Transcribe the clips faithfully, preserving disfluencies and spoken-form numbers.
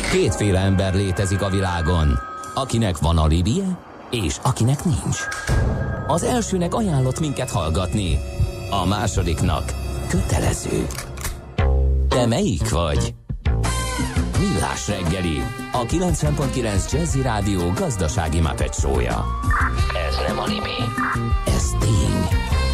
Kétféle ember létezik a világon, akinek van alibije, és akinek nincs. Az elsőnek ajánlott minket hallgatni, a másodiknak kötelező. Te melyik vagy? Millás reggeli, a kilencven pont kilenc Jazzy Rádió gazdasági Muppet show-ja. Ez nem anime, ez tény.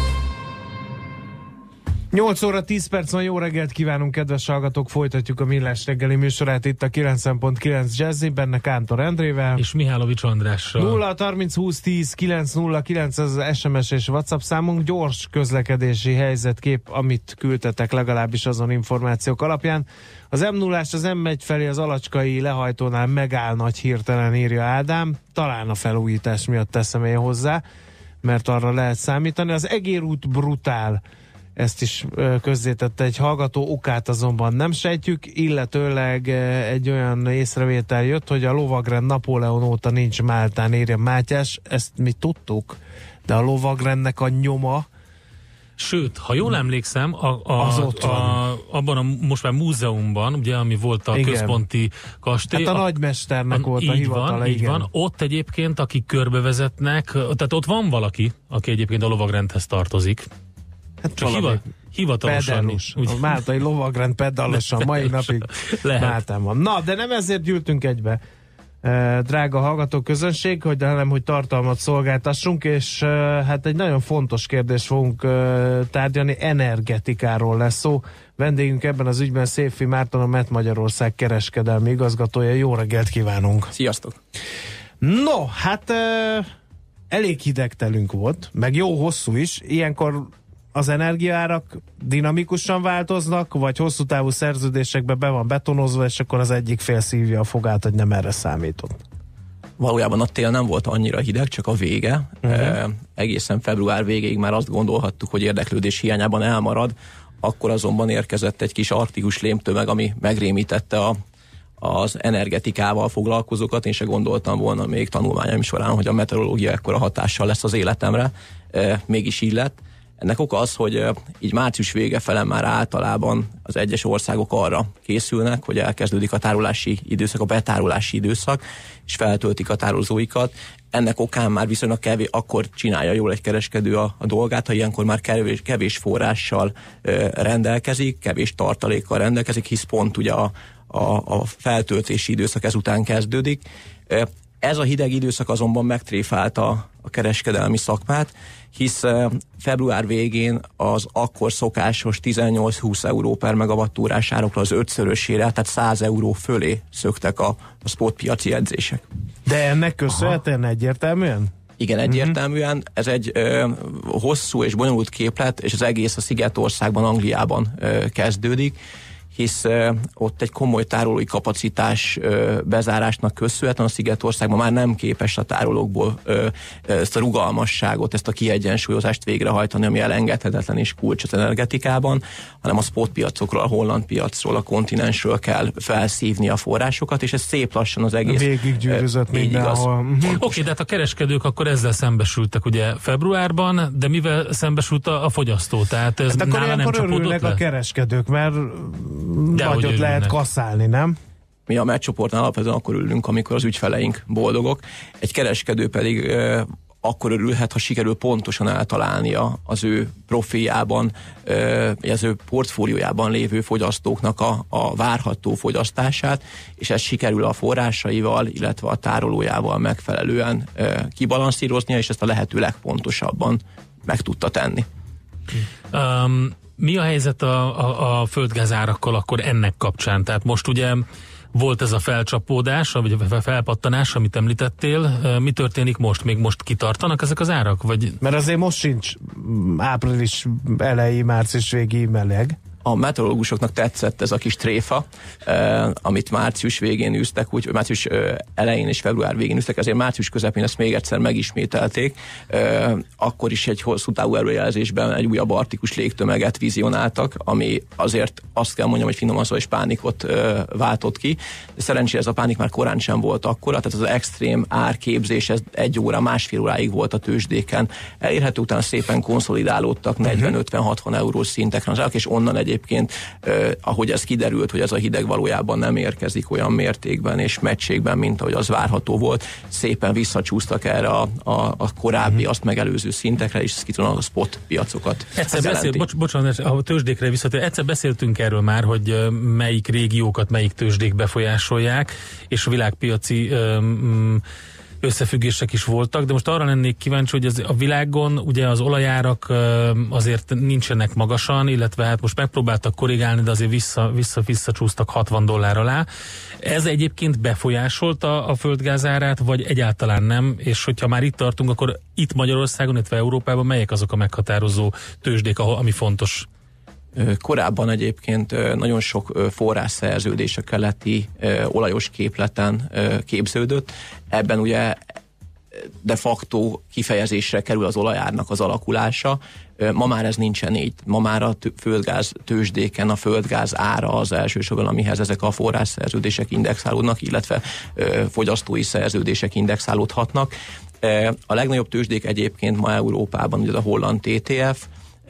nyolc óra tíz perc van, jó reggelt kívánunk, kedves hallgatók, folytatjuk a Millás reggeli műsorát itt a kilencven pont kilenc Jazzy, benne Kántor Endrével. És Mihálovics Andrással. nulla harminc húsz tíz kilenc nulla kilenc az es em es és WhatsApp számunk, gyors közlekedési helyzetkép, amit küldtetek legalábbis azon információk alapján. Az em nullás az em egy felé az alacskai lehajtónál megáll nagy hirtelen, írja Ádám, talán a felújítás miatt teszem én hozzá, mert arra lehet számítani. Az Egér út brutál, ezt is közzétette egy hallgató, okát azonban nem sejtjük, illetőleg egy olyan észrevétel jött, hogy a lovagrend Napóleon óta nincs Máltán, írja Mátyás, ezt mi tudtuk, de a lovagrendnek a nyoma. Sőt, ha jól emlékszem, a, a, az ott van. a, abban a most már múzeumban, ugye, ami volt a igen. központi kastély. Hát a, a nagymesternek a, volt a hivatala, van, igen. Így van, ott egyébként, akik körbevezetnek, tehát ott van valaki, aki egyébként a lovagrendhez tartozik. Hát csak hiva, hivatalosan. Pedalus. A máltai lovagrend pedalusan mai napig Máltán van. Na, de nem ezért gyűltünk egybe, drága hallgató közönség, hogy hanem, hogy tartalmat szolgáltassunk, és hát egy nagyon fontos kérdést fogunk tárgyalni, energetikáról lesz szó. Vendégünk ebben az ügyben Széfi Márton, a Met Magyarország kereskedelmi igazgatója. Jó reggelt kívánunk! Sziasztok! No, hát elég hideg telünk volt, meg jó hosszú is. Ilyenkor az energiaárak dinamikusan változnak, vagy hosszú távú szerződésekbe be van betonozva, és akkor az egyik fél szívja a fogát, hogy nem erre számított. Valójában a tél nem volt annyira hideg, csak a vége. Uh-huh. E, egészen február végéig már azt gondolhattuk, hogy érdeklődés hiányában elmarad, akkor azonban érkezett egy kis arktikus lémtömeg, ami megrémítette a, az energetikával foglalkozókat. Én se gondoltam volna még tanulmányaim során, hogy a meteorológia ekkora hatással lesz az életemre. E, mégis így lett. Ennek oka az, hogy így március vége fele már általában az egyes országok arra készülnek, hogy elkezdődik a tárolási időszak, a betárolási időszak, és feltöltik a tározóikat. Ennek okán már viszonylag kevés, akkor csinálja jól egy kereskedő a, a dolgát, ha ilyenkor már kevés, kevés forrással ö, rendelkezik, kevés tartalékkal rendelkezik, hisz pont ugye a, a, a feltöltési időszak ezután kezdődik. Ez a hideg időszak azonban megtréfálta a kereskedelmi szakmát, hisz február végén az akkor szokásos tizennyolc-húsz euró per megawattórás árokra az ötszörösére, tehát száz euró fölé szöktek a, a spot piaci edzések. De ennek köszönhetően egyértelműen? Igen, egyértelműen. Ez egy ö, hosszú és bonyolult képlet, és az egész a Szigetországban, Angliában ö, kezdődik, hisz uh, ott egy komoly tárolói kapacitás uh, bezárásnak köszönhetően a Szigetországban már nem képes a tárolókból uh, ezt a rugalmasságot, ezt a kiegyensúlyozást végrehajtani, ami elengedhetetlen és kulcs az energetikában, hanem a spot piacokról, a holland piacról, a kontinensről kell felszívni a forrásokat, és ez szép lassan az egész. Végig gyűrűzött uh, mindenhol. Oké, okay, de hát a kereskedők akkor ezzel szembesültek ugye februárban, de mivel szembesült a, a fogyasztó? Tehát ez hát akkor nála nem örülnek le? a kereskedők, mert de vagy ott lehet kasszálni, nem? Mi a Metcsoportnál alapvetően akkor örülünk, amikor az ügyfeleink boldogok. Egy kereskedő pedig e, akkor örülhet, ha sikerül pontosan eltalálnia az ő profiljában, e, az ő portfóliójában lévő fogyasztóknak a, a várható fogyasztását, és ez sikerül a forrásaival, illetve a tárolójával megfelelően e, kibalanszíroznia, és ezt a lehető legpontosabban meg tudta tenni. Um, mi a helyzet a, a, a földgázárakkal akkor ennek kapcsán? Tehát most ugye volt ez a felcsapódás, vagy a felpattanás, amit említettél. Mi történik most? Még most kitartanak ezek az árak? Vagy... Mert azért most sincs április elejé, március végi meleg. A meteorológusoknak tetszett ez a kis tréfa, eh, amit március végén űztek, úgy március eh, elején és február végén űztek, ezért március közepén ezt még egyszer megismételték. Eh, akkor is egy hosszú távú előjelzésben egy újabb arktikus légtömeget vizionáltak, ami azért azt kell mondjam, hogy finoman szó és pánikot eh, váltott ki. De szerencsére ez a pánik már korán sem volt akkora, tehát az extrém árképzés, ez egy óra, másfél óráig volt a tőzsdéken elérhető, utána szépen konszolidálódtak negyven ötven hatvan eurós szintekre az árak, és onnan egy egyébként, eh, ahogy ez kiderült, hogy ez a hideg valójában nem érkezik olyan mértékben és meccségben, mint ahogy az várható volt, szépen visszacsúsztak erre a, a, a korábbi, azt megelőző szintekre, és szkítólag a spot piacokat. Egyszer beszél, bocs, bocsánat, a tőzsdékre visszatér, egyszer beszéltünk erről már, hogy melyik régiókat melyik tőzsdék befolyásolják, és a világpiaci um, összefüggések is voltak, de most arra lennék kíváncsi, hogy az, a világon ugye az olajárak azért nincsenek magasan, illetve hát most megpróbáltak korrigálni, de azért vissza, vissza, visszacsúsztak hatvan dollár alá. Ez egyébként befolyásolta a földgáz árát, vagy egyáltalán nem, és hogyha már itt tartunk, akkor itt Magyarországon, illetve Európában melyek azok a meghatározó tőzsdék, ahol, ami fontos? Korábban egyébként nagyon sok forrásszerződés a keleti olajos képleten képződött. Ebben ugye de facto kifejezésre kerül az olajárnak az alakulása. Ma már ez nincsen így. Ma már a földgáz tőzsdéken a földgáz ára az elsősorban, amihez ezek a forrásszerződések indexálódnak, illetve fogyasztói szerződések indexálódhatnak. A legnagyobb tőzsdék egyébként ma Európában ugye a holland té té ef,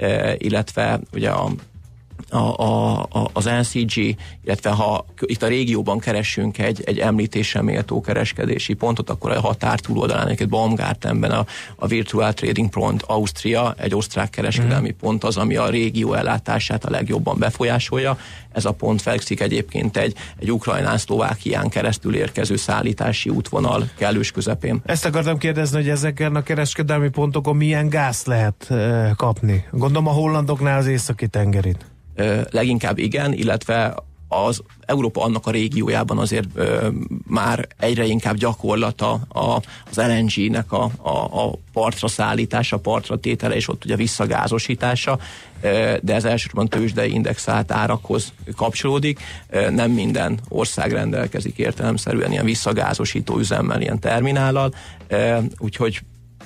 illetve ugye a A, a, az en cé gé, illetve ha itt a régióban keressünk egy, egy említésre méltó kereskedési pontot, akkor a határ túloldalán egy Baumgartenben a, a Virtual Trading Pont Ausztria, egy osztrák kereskedelmi mm. pont az, ami a régió ellátását a legjobban befolyásolja. Ez a pont fekszik egyébként egy, egy Ukrajnán, Szlovákián keresztül érkező szállítási útvonal kellős közepén. Ezt akartam kérdezni, hogy ezeken a kereskedelmi pontokon milyen gázt lehet e, kapni? Gondolom a hollandoknál az északi tengerit. Leginkább igen, illetve az Európa annak a régiójában azért ö, már egyre inkább gyakorlata a, az el en gé-nek a, a, a partra szállítása, partra tétele, és ott ugye visszagázosítása, ö, de ez elsősorban tőzsdei indexált árakhoz kapcsolódik. Ö, nem minden ország rendelkezik értelemszerűen ilyen visszagázosító üzemmel, ilyen terminállal, ö, úgyhogy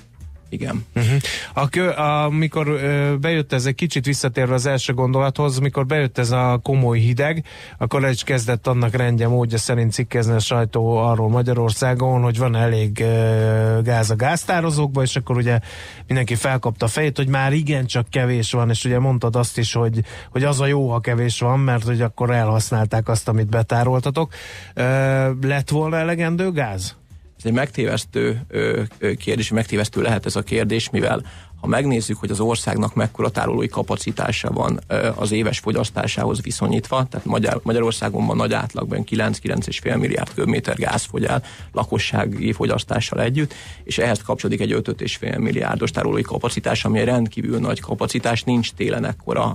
igen. Uh-huh. A kö, amikor ö, bejött ez, egy kicsit visszatérve az első gondolathoz, mikor bejött ez a komoly hideg, akkor el is kezdett annak rendje módja szerint cikkezni a sajtó arról Magyarországon, hogy van elég ö, gáz a gáztározókban, és akkor ugye mindenki felkapta a fejét, hogy már igencsak kevés van, és ugye mondtad azt is, hogy, hogy az a jó, ha kevés van, mert hogy akkor elhasználták azt, amit betároltatok. Ö, lett volna elegendő gáz? Ez egy megtévesztő kérdés, megtévesztő lehet ez a kérdés, mivel ha megnézzük, hogy az országnak mekkora tárolói kapacitása van az éves fogyasztásához viszonyítva, tehát Magyar, Magyarországon van nagy átlagban kilenc-kilenc egész öt milliárd köbméter gáz fogy el lakossági fogyasztással együtt, és ehhez kapcsolódik egy öt egész öt milliárdos tárolói kapacitás, ami egy rendkívül nagy kapacitás, nincs télen ekkora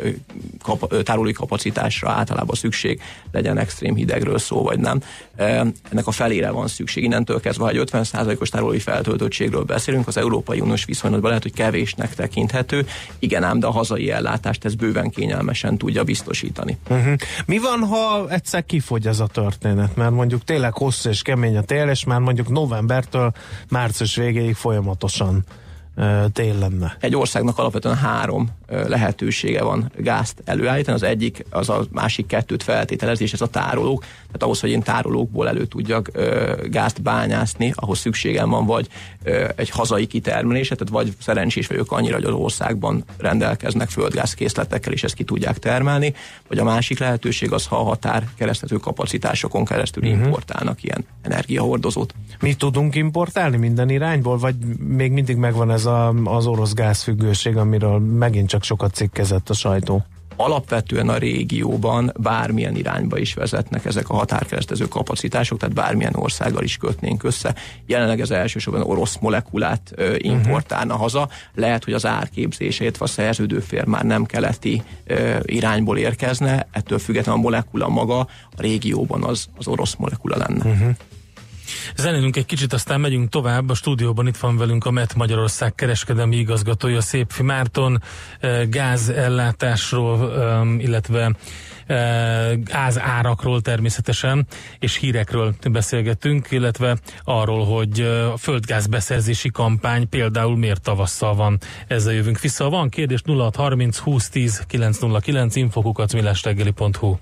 kap, tárolói kapacitásra általában szükség, legyen extrém hidegről szó, vagy nem. Ennek a felére van szükség. Innentől kezdve, ha egy ötven százalékos tárolói feltöltöttségről beszélünk, az Európai Uniós viszonylatban lehet, hogy kevésnek tekinthető. Igen ám, de a hazai ellátást ez bőven kényelmesen tudja biztosítani. Uh-huh. Mi van, ha egyszer kifogy ez a történet? Mert mondjuk tényleg hosszú és kemény a tél, és már mondjuk novembertől március végéig folyamatosan tél lenne. Egy országnak alapvetően három lehetősége van gázt előállítani. Az egyik, az a másik kettőt feltételezi, és ez a tárolók. Tehát ahhoz, hogy én tárolókból elő tudjak gázt bányászni, ahhoz szükségem van vagy egy hazai kitermelésre, tehát vagy szerencsés vagyok annyira, hogy az országban rendelkeznek földgázkészletekkel, és ezt ki tudják termelni, vagy a másik lehetőség az, ha a határ keresztező kapacitásokon keresztül uh-huh. importálnak ilyen energiahordozót. Mi tudunk importálni minden irányból, vagy még mindig megvan ez a, az orosz gázfüggőség, amiről megint csak sokat cikkezett a sajtó? Alapvetően a régióban bármilyen irányba is vezetnek ezek a határkeresztező kapacitások, tehát bármilyen országgal is kötnénk össze. Jelenleg ez elsősorban orosz molekulát ö, importálna uh-huh. haza. Lehet, hogy az árképzése, illetve a szerződőfél már nem keleti ö, irányból érkezne, ettől függetlenül a molekula maga a régióban az, az orosz molekula lenne. Uh-huh. Zenélünk egy kicsit, aztán megyünk tovább. A stúdióban itt van velünk a em e té Magyarország kereskedelmi igazgatója, Szépfi Márton, gázellátásról, illetve gázárakról természetesen, és hírekről beszélgetünk, illetve arról, hogy a földgáz beszerzési kampány például miért tavasszal van. Ezzel jövünk vissza. Van kérdés nulla hat harminc húsz tíz kilenc nulla kilenc info kukac millásreggeli pont hu.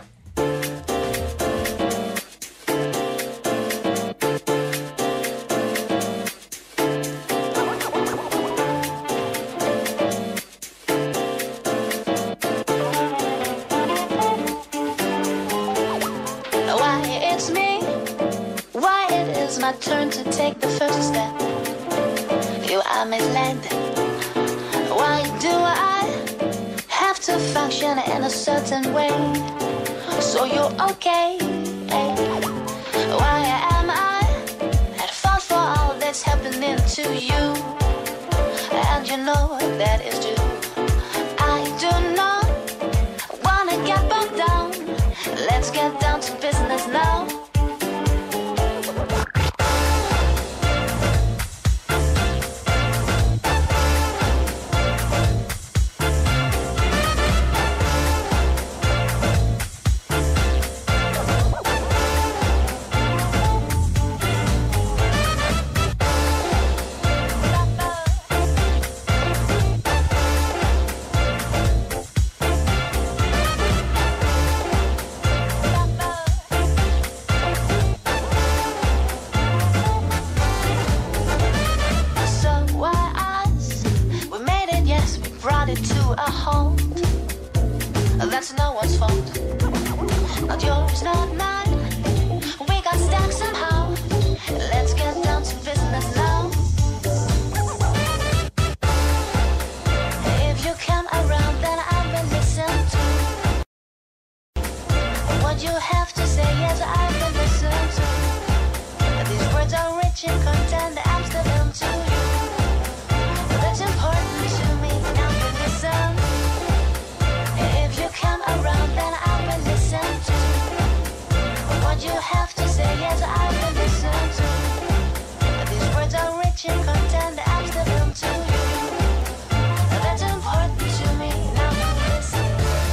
my turn to take the first step. Feel I'm misled. Why do I have to function in a certain way? So you're okay. Why am I at fault for all that's happening to you? And you know that is true. I do not wanna get bogged down. Let's get down to business now. That's no one's fault. Not yours, not mine. We got stuck somehow. Let's get down to business now. If you come around, then I will listen to what you have to say. Yes, I will listen to. These words are rich in content. I'm still into you. That's important to me. Now you listen. Come around, then I will listen to what you have to say. Yes, I will listen to. These words are rich in content. I'm still into you. That's important to me. Now you listen.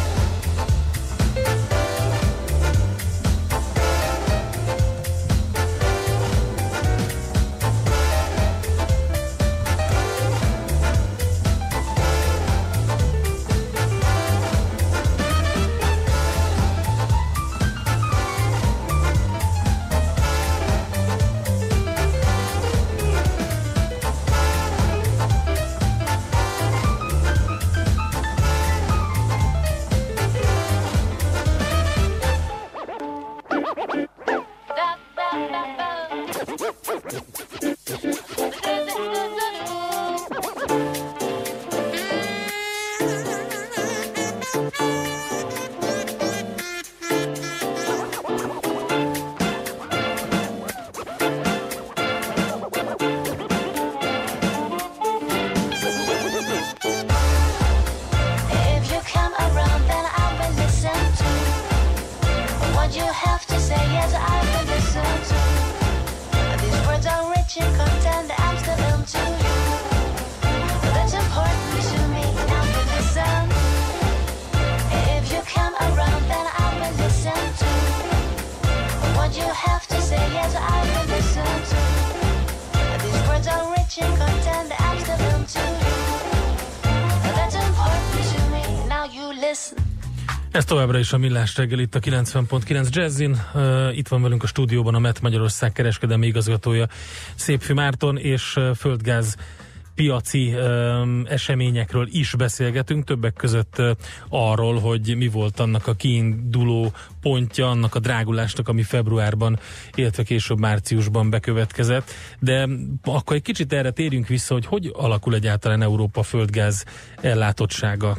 Ez továbbra is a Millás reggel itt a kilencven pont kilenc Jazzin. Uh, itt van velünk a stúdióban a MET Magyarország kereskedelmi igazgatója Szépfi Márton, és uh, földgáz piaci um, eseményekről is beszélgetünk, többek között uh, arról, hogy mi volt annak a kiinduló pontja, annak a drágulásnak, ami februárban, illetve később márciusban bekövetkezett. De akkor egy kicsit erre térjünk vissza, hogy hogy alakul egyáltalán Európa földgáz ellátottsága.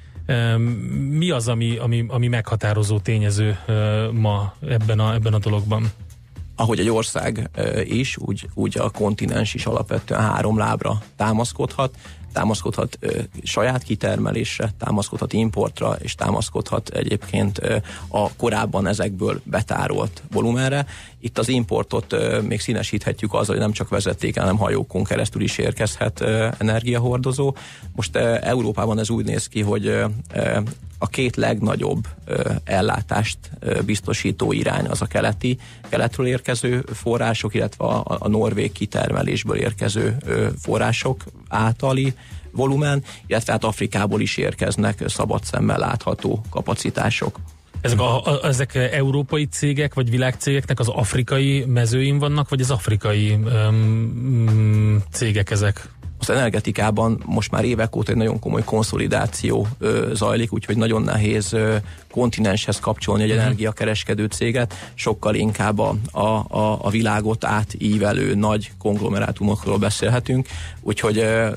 Mi az, ami, ami, ami meghatározó tényező ma ebben a, ebben a dologban? Ahogy egy ország is, úgy, úgy a kontinens is alapvetően három lábra támaszkodhat. Támaszkodhat ö, saját kitermelésre, támaszkodhat importra, és támaszkodhat egyébként ö, a korábban ezekből betárolt volumenre. Itt az importot ö, még színesíthetjük azzal, hogy nem csak vezetéken, hanem hajókon keresztül is érkezhet ö, energiahordozó. Most ö, Európában ez úgy néz ki, hogy ö, a két legnagyobb ö, ellátást ö, biztosító irány az a keleti, keletről érkező források, illetve a, a norvég kitermelésből érkező ö, források általi volumen, illetve hát Afrikából is érkeznek szabad szemmel látható kapacitások. Ezek, a, a, ezek európai cégek, vagy világcégeknek az afrikai mezőin vannak, vagy az afrikai um, cégek ezek? Az az energetikában most már évek óta egy nagyon komoly konszolidáció ö, zajlik, úgyhogy nagyon nehéz ö, kontinenshez kapcsolni egy energiakereskedő céget, sokkal inkább a, a, a, a világot átívelő nagy konglomerátumokról beszélhetünk, úgyhogy ö,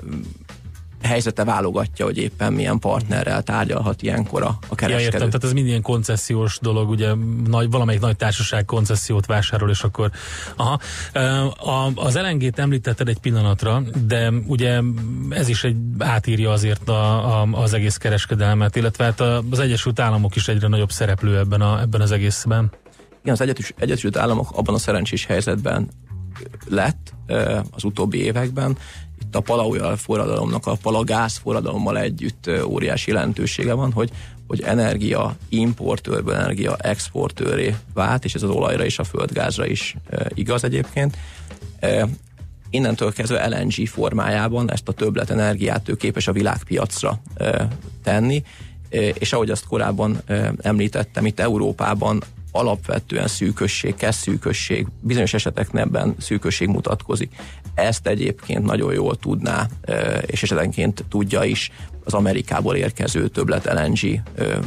helyzete válogatja, hogy éppen milyen partnerrel tárgyalhat ilyenkor a, a kereskedő. Ja, értem, tehát ez mind ilyen koncesziós dolog, ugye nagy, valamelyik nagy társaság koncesziót vásárol, és akkor aha. A, az el en gét említetted egy pillanatra, de ugye ez is egy átírja azért a, a, az egész kereskedelmet, illetve hát az Egyesült Államok is egyre nagyobb szereplő ebben, a, ebben az egészben. Igen, az Egyesült Államok abban a szerencsés helyzetben lett az utóbbi években. Itt a palaolaj forradalomnak, a palagáz forradalommal együtt óriási jelentősége van, hogy, hogy energia importőrből energia exportőré vált, és ez az olajra és a földgázra is e, igaz egyébként. E, innentől kezdve el en gé formájában ezt a többlet energiát ő képes a világpiacra e, tenni, e, és ahogy azt korábban e, említettem, itt Európában alapvetően szűkösség, kezd szűkösség, bizonyos esetekben szűkösség mutatkozik. Ezt egyébként nagyon jól tudná, és esetenként tudja is az Amerikából érkező többlet el en gé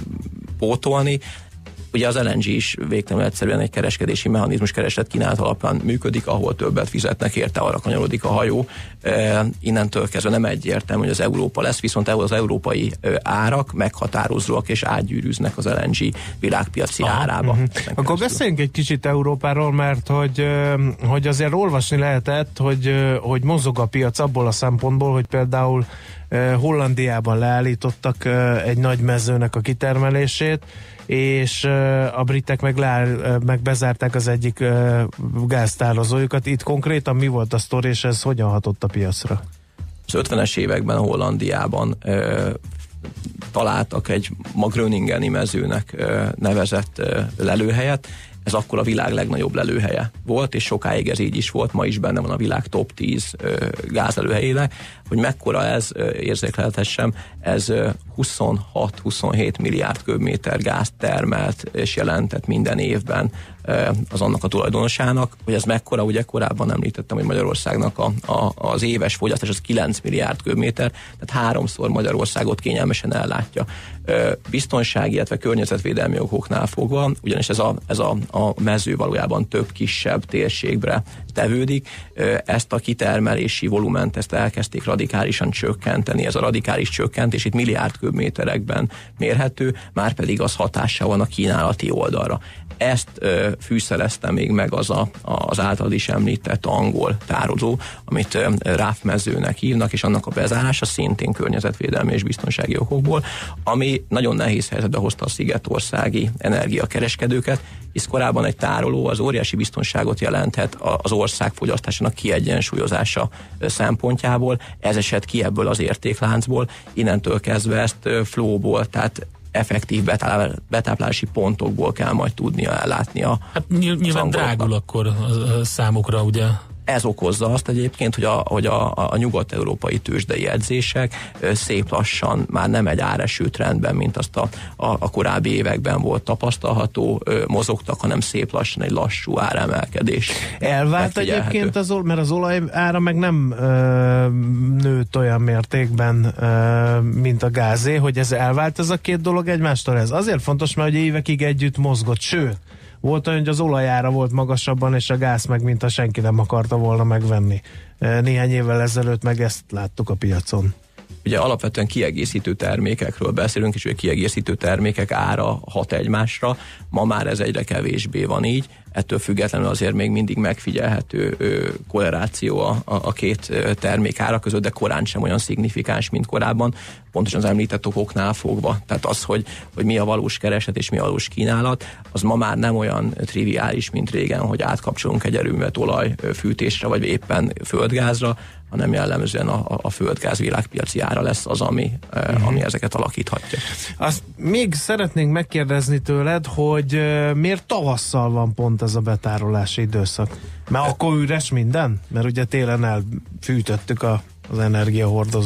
pótolni. Ugye az el en gé is végtelenül egyszerűen egy kereskedési mechanizmus, kereslet kínálat alapján működik, ahol többet fizetnek érte, arra kanyarodik a hajó. E, innentől kezdve nem egyértelmű, hogy az Európa lesz, viszont az európai árak meghatározóak és átgyűrűznek az el en gé világpiaci Aha, árába. Uh-huh. Akkor beszéljünk egy kicsit Európáról, mert hogy, hogy azért olvasni lehetett, hogy, hogy mozog a piac abból a szempontból, hogy például Hollandiában leállítottak egy nagy mezőnek a kitermelését, és a britek meg, leáll, meg bezárták az egyik gáztározójukat. Itt konkrétan mi volt a sztori, és ez hogyan hatott a piacra? Az ötvenes években Hollandiában ö, találtak egy ma Gröningeni mezőnek ö, nevezett ö, lelőhelyet. Ez akkor a világ legnagyobb lelőhelye volt, és sokáig ez így is volt, ma is benne van a világ top tíz ö, gázlelőhelyének. Hogy mekkora ez, ö, érzékelhetessem, ez ö, huszonhat-huszonhét milliárd köbméter gázt termelt és jelentett minden évben ö, az annak a tulajdonosának. Hogy ez mekkora, ugye korábban említettem, hogy Magyarországnak a, a, az éves fogyasztás az kilenc milliárd köbméter, tehát háromszor Magyarországot kényelmesen ellátja. Ö, biztonsági, illetve környezetvédelmi okoknál fogva, ugyanis ez a, ez a a mező valójában több kisebb térségre tevődik. Ezt a kitermelési volument, ezt elkezdték radikálisan csökkenteni. Ez a radikális csökkentés itt milliárd köbméterekben mérhető, már pedig az hatással van a kínálati oldalra. Ezt ö, fűszerezte még meg az a, az által is említett angol tározó, amit ö, ráfmezőnek hívnak, és annak a bezárása szintén környezetvédelmi és biztonsági okokból, ami nagyon nehéz helyzetbe hozta a szigetországi energiakereskedőket, hisz korábban egy tároló az óriási biztonságot jelenthet az ország fogyasztásának kiegyensúlyozása szempontjából, ez esett ki ebből az értékláncból, innentől kezdve ezt flowból, tehát effektív betáplálási pontokból kell majd tudnia ellátni a Hát nyilván drágul akkor a számukra, ugye? Ez okozza azt egyébként, hogy a, hogy a, a nyugat-európai tőzsdei edzések szép lassan már nem egy áreső trendben, mint azt a, a, a korábbi években volt tapasztalható, mozogtak, hanem szép lassan egy lassú áremelkedés. Elvált egyébként az, mert az olaj ára meg nem ö, nőtt olyan mértékben, ö, mint a gázé, hogy ez elvált ez a két dolog egymástól. Ez azért fontos, mert ugye évekig együtt mozgott, sőt, volt olyan, hogy az olajára volt magasabban, és a gáz meg, mintha senki nem akarta volna megvenni. Néhány évvel ezelőtt meg ezt láttuk a piacon. Ugye alapvetően kiegészítő termékekről beszélünk, és ugye kiegészítő termékek ára hat egymásra. Ma már ez egyre kevésbé van így. Ettől függetlenül azért még mindig megfigyelhető ö, korreláció a, a két termék ára között, de korán sem olyan szignifikáns, mint korábban, pontosan az említett okoknál fogva. Tehát az, hogy, hogy mi a valós kereslet és mi a valós kínálat, az ma már nem olyan triviális, mint régen, hogy átkapcsolunk egy erőművet olajfűtésre, vagy éppen földgázra, hanem jellemzően a, a földgáz világpiaci ára lesz az, ami, uh-huh. ami ezeket alakíthatja. Azt még szeretnénk megkérdezni tőled, hogy miért tavasszal van pont ez a betárolási időszak? Mert akkor üres minden? Mert ugye télen elfűtöttük a, az energiahordozót.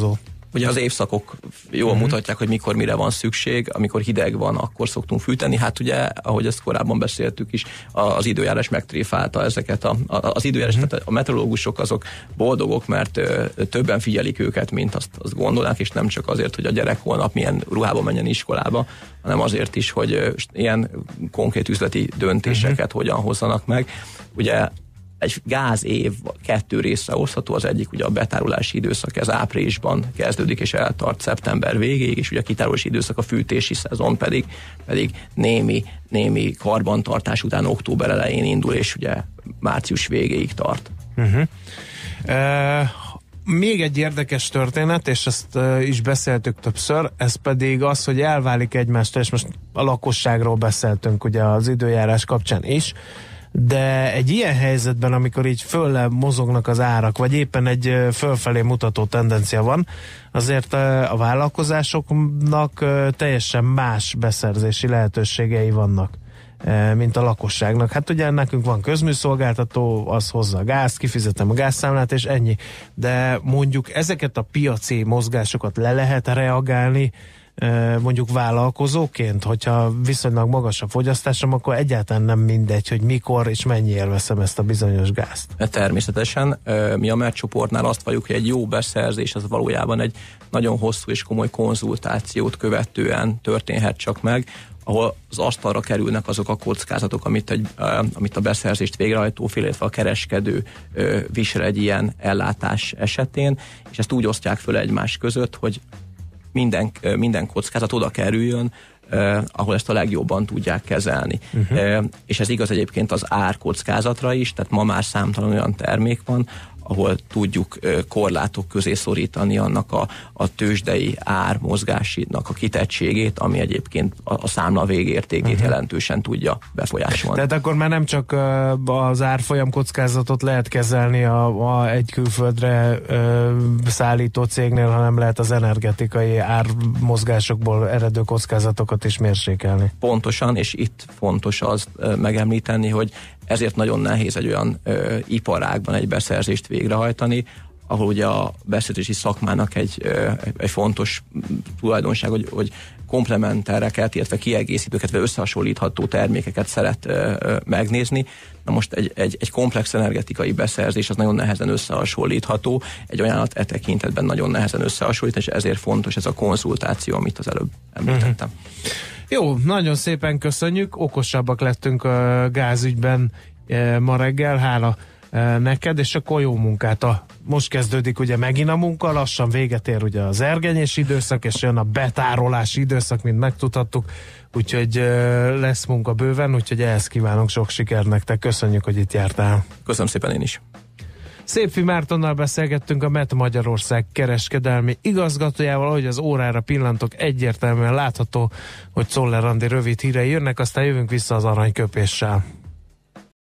Ugye az évszakok jól uh-huh. mutatják, hogy mikor mire van szükség, amikor hideg van, akkor szoktunk fűteni. Hát ugye, ahogy ezt korábban beszéltük is, az időjárás megtréfálta ezeket. A, az időjárás, uh-huh. tehát a meteorológusok azok boldogok, mert ö, többen figyelik őket, mint azt, azt gondolnák, és nem csak azért, hogy a gyerek holnap milyen ruhába menjen iskolába, hanem azért is, hogy ö, ilyen konkrét üzleti döntéseket uh-huh. hogyan hozzanak meg. Ugye egy gáz év kettő részre osztható, az egyik ugye a betárolási időszak, ez áprilisban kezdődik és eltart szeptember végéig, és ugye a kitárolási időszak, a fűtési szezon pedig, pedig némi, némi karbantartás után október elején indul, és ugye március végéig tart. Uh-huh. Uh, még egy érdekes történet, és ezt uh, is beszéltük többször, ez pedig az, hogy elválik egymástól, és most a lakosságról beszéltünk ugye az időjárás kapcsán is, de egy ilyen helyzetben, amikor így fölle mozognak az árak, vagy éppen egy fölfelé mutató tendencia van, azért a vállalkozásoknak teljesen más beszerzési lehetőségei vannak, mint a lakosságnak. Hát ugye nekünk van közműszolgáltató, az hozza a gázt, kifizetem a gázszámlát, és ennyi. De mondjuk ezeket a piaci mozgásokat le lehet reagálni, mondjuk vállalkozóként, hogyha viszonylag magas a fogyasztásom, akkor egyáltalán nem mindegy, hogy mikor és mennyiért veszem ezt a bizonyos gázt. Természetesen. Mi a Mert csoportnál azt valljuk, hogy egy jó beszerzés az valójában egy nagyon hosszú és komoly konzultációt követően történhet csak meg, ahol az asztalra kerülnek azok a kockázatok, amit, egy, amit a beszerzést végrehajtó fél, illetve a kereskedő visel egy ilyen ellátás esetén, és ezt úgy osztják föl egymás között, hogy Minden, minden kockázat oda kerüljön, eh, ahol ezt a legjobban tudják kezelni. Uh-huh. Eh, és ez igaz egyébként az árkockázatra is, tehát ma már számtalan olyan termék van, ahol tudjuk eh, korlátok közé szorítani annak a, a tőzsdei ármozgásinak a kitettségét, ami egyébként a, a számla végértékét uh-huh. jelentősen tudja befolyásolni. Tehát akkor már nem csak uh, az árfolyam kockázatot lehet kezelni a, a egy külföldre uh, szállító cégnél, hanem lehet az energetikai ármozgásokból eredő kockázatokat is mérsékelni. Pontosan, és itt fontos az uh, megemlíteni, hogy ezért nagyon nehéz egy olyan ö, iparágban egy beszerzést végrehajtani, ahol ugye a beszerzési szakmának egy, ö, egy fontos tulajdonság, hogy, hogy komplementereket, illetve kiegészítőket, vagy összehasonlítható termékeket szeret ö, ö, megnézni. Na most egy, egy, egy komplex energetikai beszerzés az nagyon nehezen összehasonlítható, egy ajánlat e tekintetben nagyon nehezen összehasonlít, és ezért fontos ez a konzultáció, amit az előbb említettem. Uh-huh. Jó, nagyon szépen köszönjük, okosabbak lettünk a gázügyben ma reggel, hála neked, és akkor jó munkát. A, most kezdődik ugye megint a munka, lassan véget ér ugye az ergenyés időszak, és jön a betárolási időszak, mint megtudhattuk, úgyhogy lesz munka bőven, úgyhogy ehhez kívánok sok sikert nektek. Köszönjük, hogy itt jártál. Köszönöm szépen én is. Szépfi Mártonnal beszélgettünk, a em e té Magyarország kereskedelmi igazgatójával, ahogy az órára pillantok, egyértelműen látható, hogy Czoller Andi rövid hírei jönnek, aztán jövünk vissza az aranyköpéssel.